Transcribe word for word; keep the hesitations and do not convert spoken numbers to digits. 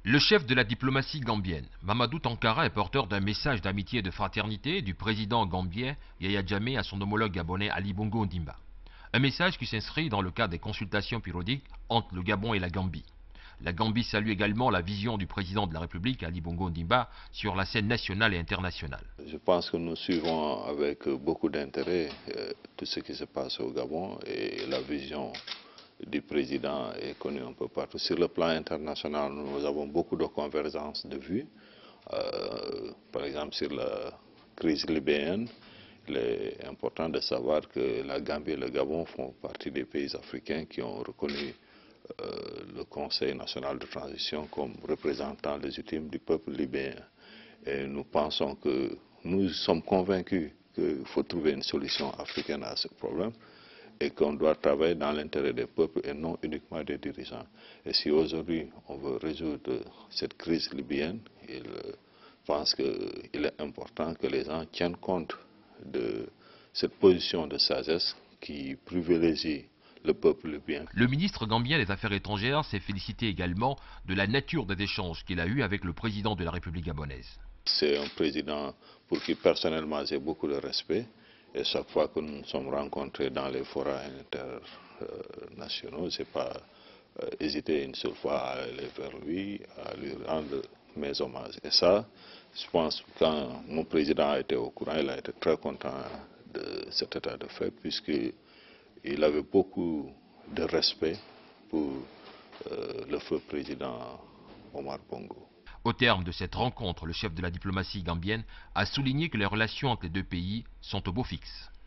Le chef de la diplomatie gambienne, Mamadou Tankara, est porteur d'un message d'amitié et de fraternité du président gambien Yaya Jammeh à son homologue gabonais Ali Bongo Ondimba. Un message qui s'inscrit dans le cadre des consultations périodiques entre le Gabon et la Gambie. La Gambie salue également la vision du président de la République, Ali Bongo Ondimba, sur la scène nationale et internationale. Je pense que nous suivons avec beaucoup d'intérêt euh, tout ce qui se passe au Gabon et la vision du président est connue un peu partout. Sur le plan international, nous avons beaucoup de convergences de vues. Euh, par exemple, sur la crise libyenne, il est important de savoir que la Gambie et le Gabon font partie des pays africains qui ont reconnu euh, le Conseil national de transition comme représentant légitime du peuple libyen. Et nous pensons que nous sommes convaincus qu'il faut trouver une solution africaine à ce problème et qu'on doit travailler dans l'intérêt des peuples et non uniquement des dirigeants. Et si aujourd'hui on veut résoudre cette crise libyenne, il pense qu'il est important que les gens tiennent compte de cette position de sagesse qui privilégie le peuple libyen. Le ministre gambien des Affaires étrangères s'est félicité également de la nature des échanges qu'il a eus avec le président de la République gabonaise. C'est un président pour qui personnellement j'ai beaucoup de respect. Et chaque fois que nous nous sommes rencontrés dans les forats internationaux, je n'ai pas euh, hésité une seule fois à aller vers lui, à lui rendre mes hommages. Et ça, je pense que quand mon président a été au courant, il a été très content de cet état de fait, puisqu'il avait beaucoup de respect pour euh, le feu président Omar Bongo. Au terme de cette rencontre, le chef de la diplomatie gambienne a souligné que les relations entre les deux pays sont au beau fixe.